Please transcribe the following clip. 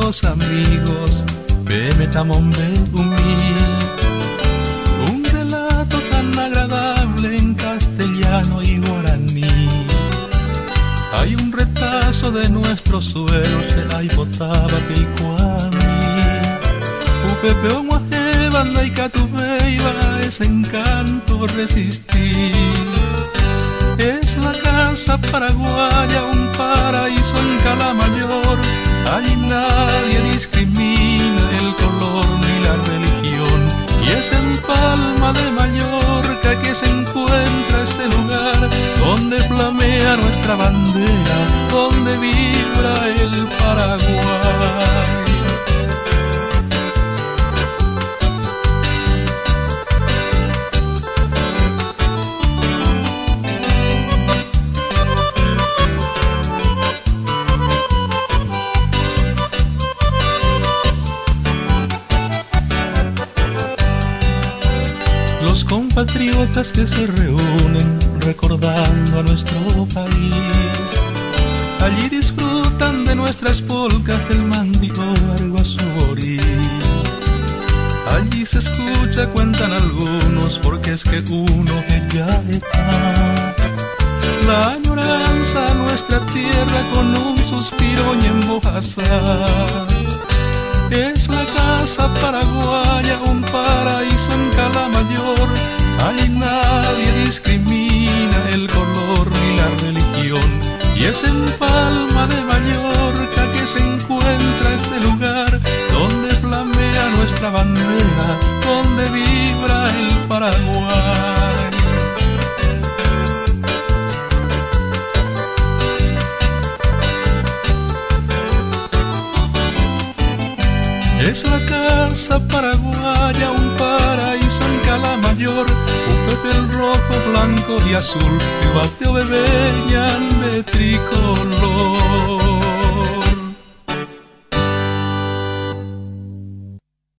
los amigos, Pemetamombe Umi. Un relato tan agradable en castellano y guaraní. Hay un retazo de nuestros suelos, el aipotaba pilcuami. Upepeón banda y catubeiba, ese encanto resistir. Es la casa paraguaya, un paraíso en Calamayor. Allí nadie discrimina el color ni la religión. Y es en Palma de Mallorca que se encuentra ese lugar donde flamea nuestra bandera, donde vibra el Paraguay. Los compatriotas que se reúnen recordando a nuestro país, allí disfrutan de nuestras polcas del Mandívar Guasurí. Allí se escucha, cuentan algunos, porque es que uno que ya está. La añoranza a nuestra tierra con un suspiro y en Bojasá. Es la casa paraguaya, un paraíso en Calamayor. Allí nadie discrimina el color ni la religión. Y es en Palma de Mallorca que se encuentra ese lugar donde flamea nuestra bandera, donde vibra el Paraguay. Es la casa paraguaya, un paraíso en Calamayor. Un petel rojo, blanco y azul, y bateo bebeñan de tricolor.